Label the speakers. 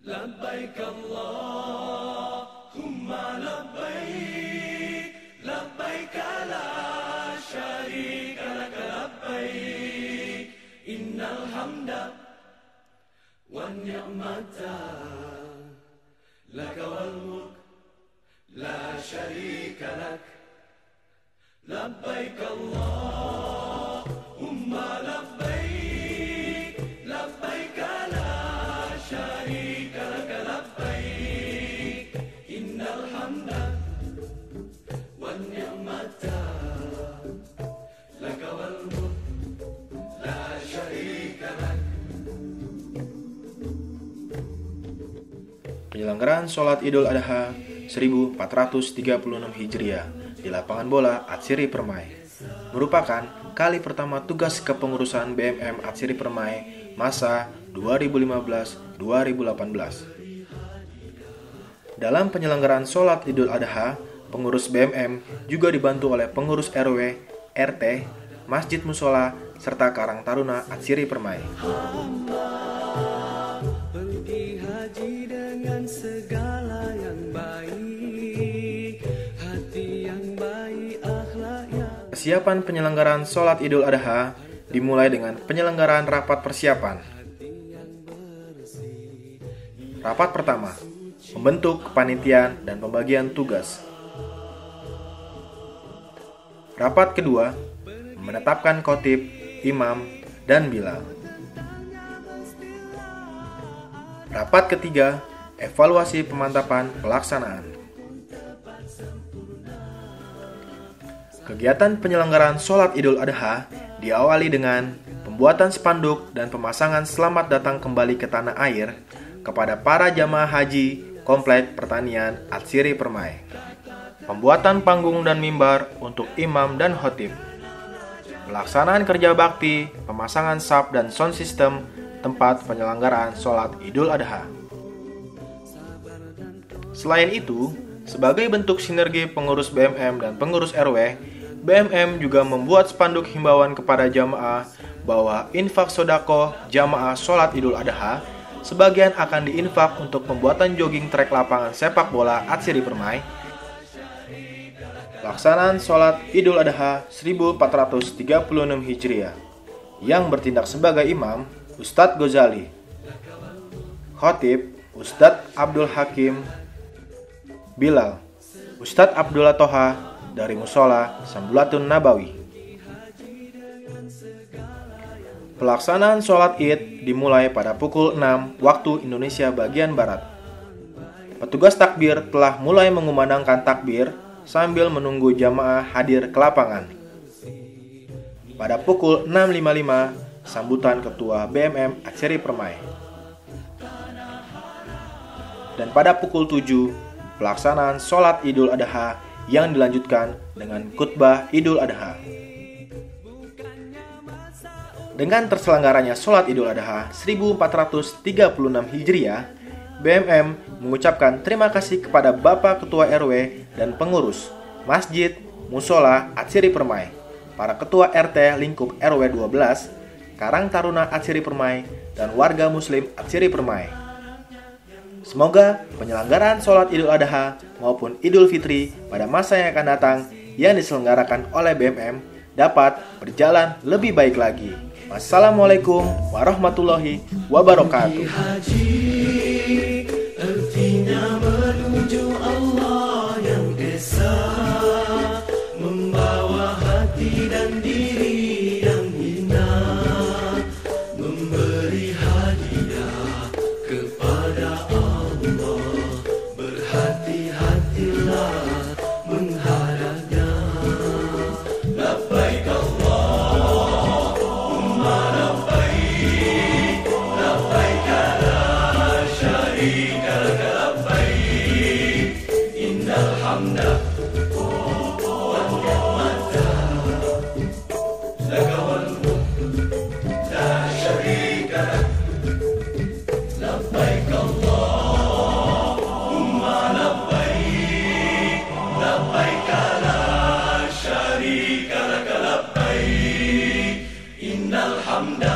Speaker 1: لبيك اللهم لبيك لبيك لا شريك لك لبيك إن الحمد والنعمة لك والملك لا شريك لك لبيك اللهم لبيك لبيك لا شريك لك لبيك إن الحمد والنعمة لك والملك لا شريك لك.
Speaker 2: Penyelenggaraan sholat Idul Adha 1436 Hijriah di lapangan bola Atsiri Permai merupakan kali pertama tugas kepengurusan BMM Atsiri Permai masa 2015-2018. Dalam penyelenggaraan sholat Idul Adha, pengurus BMM juga dibantu oleh pengurus RW, RT, Masjid Musola, serta Karang Taruna Atsiri Permai. Persiapan penyelenggaraan sholat Idul Adha dimulai dengan penyelenggaraan rapat persiapan. Rapat pertama, membentuk kepanitiaan dan pembagian tugas. Rapat kedua, menetapkan khotib, imam, dan bilal. Rapat ketiga, evaluasi pemantapan pelaksanaan. Kegiatan penyelenggaraan sholat Idul Adha diawali dengan pembuatan spanduk dan pemasangan selamat datang kembali ke tanah air kepada para jamaah haji Komplek Pertanian Atsiri Permai. Pembuatan panggung dan mimbar untuk imam dan khotib. Pelaksanaan kerja bakti, pemasangan saf dan sound system tempat penyelenggaraan sholat Idul Adha. Selain itu, sebagai bentuk sinergi pengurus BMM dan pengurus RW, BMM juga membuat spanduk himbauan kepada jamaah bahwa infak sodako jamaah sholat Idul Adha sebagian akan diinfak untuk pembuatan jogging trek lapangan sepak bola Atsiri Permai. Pelaksanaan sholat Idul Adha 1436 Hijriah yang bertindak sebagai imam Ustadz Ghazali, khotib Ustadz Abdul Hakim, bilal Ustadz Abdullah Toha dari Musola Sambulatun Nabawi. Pelaksanaan sholat Id dimulai pada pukul 6 waktu Indonesia bagian Barat. Petugas takbir telah mulai mengumandangkan takbir sambil menunggu jamaah hadir ke lapangan. Pada pukul 6.55, sambutan Ketua BMM Atsiri Permai. Dan pada pukul 7, pelaksanaan sholat Idul Adha yang dilanjutkan dengan khutbah Idul Adha. Dengan terselenggaranya sholat Idul Adha 1436 Hijriah, BMM mengucapkan terima kasih kepada Bapak Ketua RW dan pengurus Masjid Musola Atsiri Permai, para Ketua RT lingkup RW 12, Karang Taruna Atsiri Permai, dan warga Muslim Atsiri Permai. Semoga penyelenggaraan sholat Idul Adha maupun Idul Fitri pada masa yang akan datang yang diselenggarakan oleh BMM dapat berjalan lebih baik lagi. Wassalamualaikum warahmatullahi wabarakatuh.
Speaker 1: Artinya menuju Allah yang esa, membawa hati dan diri yang hina, memberi hadiah kepada Allah. Berhati-hatilah menghadapnya. Labbaik Allahumma labbaik, labbaik la syarika lak labbaik, innal hamda wan ni'mata laka wal mulk la syarika lak. Labbaik Allahumma labbaik, labbaik la syarika lak labbaik, innal hamda